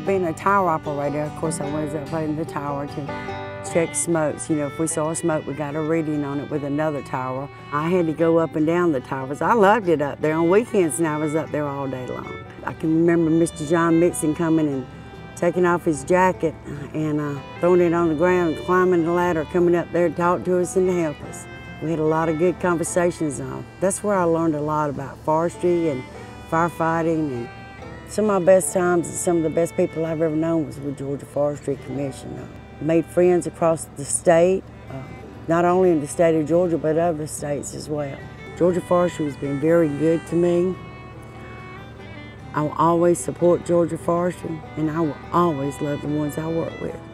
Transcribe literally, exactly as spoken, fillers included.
being a tower operator, of course, I was up in the tower to check smokes. You know, if we saw a smoke, we got a reading on it with another tower. I had to go up and down the towers. I loved it up there. On weekends, and I was up there all day long. I can remember Mister John Mixon coming and taking off his jacket and uh, throwing it on the ground, climbing the ladder, coming up there to talk to us and to help us. We had a lot of good conversations. Uh, that's where I learned a lot about forestry and firefighting. And some of my best times and some of the best people I've ever known was with Georgia Forestry Commission. Uh, made friends across the state, uh, not only in the state of Georgia, but other states as well. Georgia Forestry has been very good to me. I will always support Georgia Forestry, and I will always love the ones I work with.